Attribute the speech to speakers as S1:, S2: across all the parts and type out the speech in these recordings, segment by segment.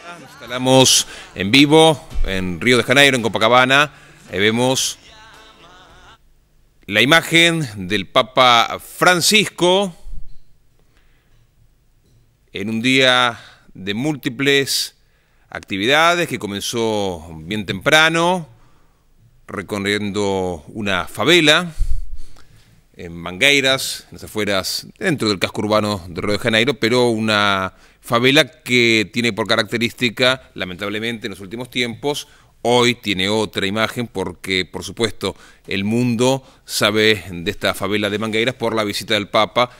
S1: Nos instalamos en vivo en Río de Janeiro, en Copacabana. Ahí vemos la imagen del Papa Francisco en un día de múltiples actividades que comenzó bien temprano, recorriendo una favela en Mangueiras, en las afueras, dentro del casco urbano de Río de Janeiro, pero una favela que tiene por característica, lamentablemente en los últimos tiempos, hoy tiene otra imagen porque, por supuesto, el mundo sabe de esta favela de Mangueiras por la visita del Papa,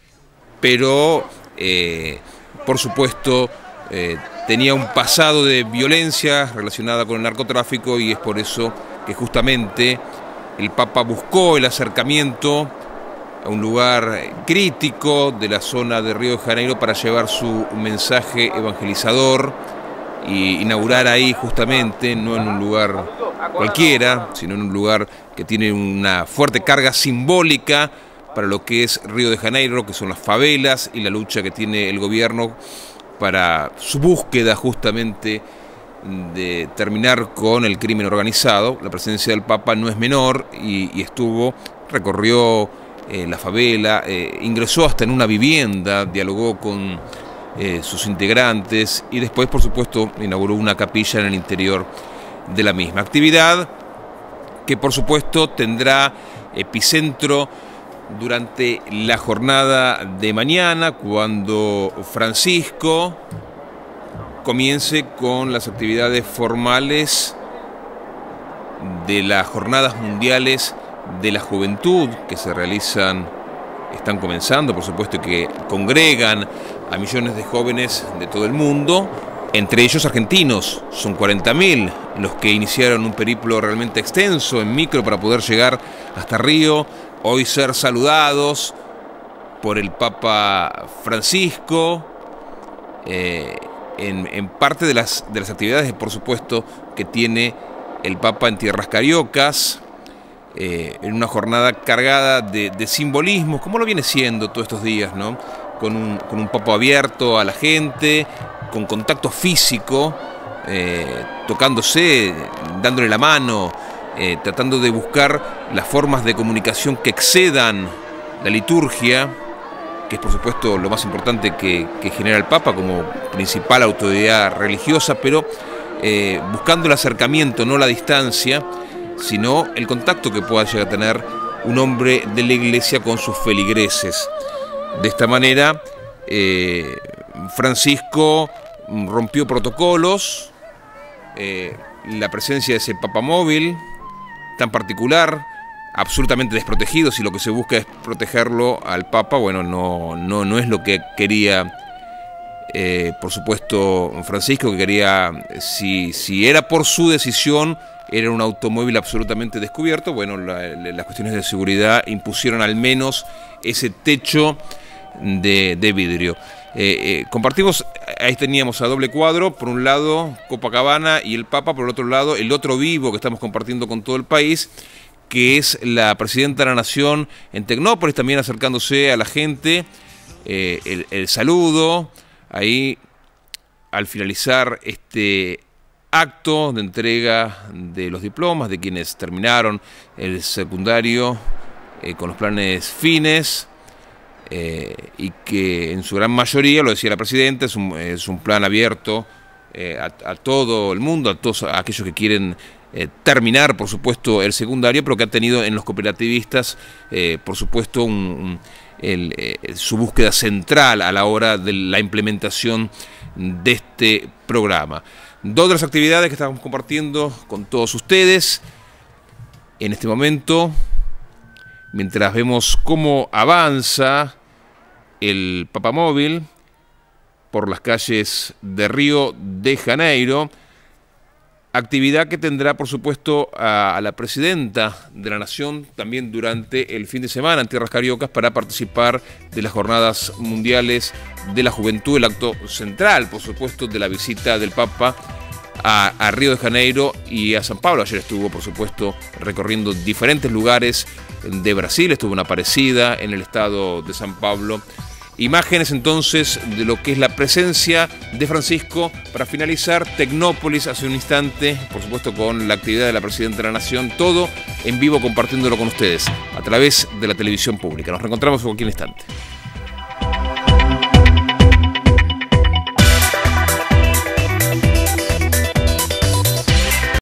S1: pero, por supuesto, tenía un pasado de violencia relacionada con el narcotráfico y es por eso que justamente el Papa buscó el acercamiento a un lugar crítico de la zona de Río de Janeiro para llevar su mensaje evangelizador y inaugurar ahí justamente, no en un lugar cualquiera, sino en un lugar que tiene una fuerte carga simbólica para lo que es Río de Janeiro, que son las favelas y la lucha que tiene el gobierno para su búsqueda justamente de terminar con el crimen organizado. La presencia del Papa no es menor y recorrió la favela, ingresó hasta en una vivienda, dialogó con sus integrantes y después, por supuesto, inauguró una capilla en el interior de la misma. Actividad que, por supuesto, tendrá epicentro durante la jornada de mañana, cuando Francisco comience con las actividades formales de las Jornadas Mundiales de la Juventud que se realizan, están comenzando, por supuesto, que congregan a millones de jóvenes de todo el mundo, entre ellos argentinos. Son 40.000 los que iniciaron un periplo realmente extenso en micro para poder llegar hasta Río, hoy ser saludados por el Papa Francisco, en parte de las actividades, por supuesto, que tiene el Papa en tierras cariocas, en una jornada cargada de simbolismos, como lo viene siendo todos estos días, ¿no? Con un Papa abierto a la gente, con contacto físico, tocándose, dándole la mano, tratando de buscar las formas de comunicación que excedan la liturgia, que es por supuesto lo más importante que genera el Papa como principal autoridad religiosa, pero buscando el acercamiento, no la distancia, sino el contacto que pueda llegar a tener un hombre de la Iglesia con sus feligreses. De esta manera, Francisco rompió protocolos, la presencia de ese papamóvil tan particular, absolutamente desprotegido, si lo que se busca es protegerlo al Papa, bueno, no es lo que quería, por supuesto, Francisco, que quería, si era por su decisión, era un automóvil absolutamente descubierto. Bueno, las cuestiones de seguridad impusieron al menos ese techo de vidrio. Compartimos, ahí teníamos a doble cuadro, por un lado Copacabana y el Papa, por el otro lado el otro vivo que estamos compartiendo con todo el país, que es la presidenta de la Nación en Tecnópolis, también acercándose a la gente, el saludo, ahí al finalizar este acto de entrega de los diplomas de quienes terminaron el secundario con los planes fines, y que en su gran mayoría, lo decía la presidenta, es un plan abierto a todo el mundo, a todos aquellos que quieren terminar, por supuesto, el secundario, pero que ha tenido en los cooperativistas, por supuesto, su búsqueda central a la hora de la implementación de este programa. Dos de las actividades que estamos compartiendo con todos ustedes en este momento, mientras vemos cómo avanza el papamóvil por las calles de Río de Janeiro, actividad que tendrá, por supuesto, a la presidenta de la Nación también durante el fin de semana en tierras cariocas para participar de las Jornadas Mundiales de la Juventud, el acto central, por supuesto, de la visita del Papa a Río de Janeiro y a San Pablo. Ayer estuvo, por supuesto, recorriendo diferentes lugares de Brasil, estuvo en Aparecida, en el estado de San Pablo, Imágenes entonces de lo que es la presencia de Francisco. Para finalizar, Tecnópolis hace un instante, por supuesto con la actividad de la Presidenta de la Nación, todo en vivo compartiéndolo con ustedes a través de la televisión pública. Nos reencontramos en cualquier instante.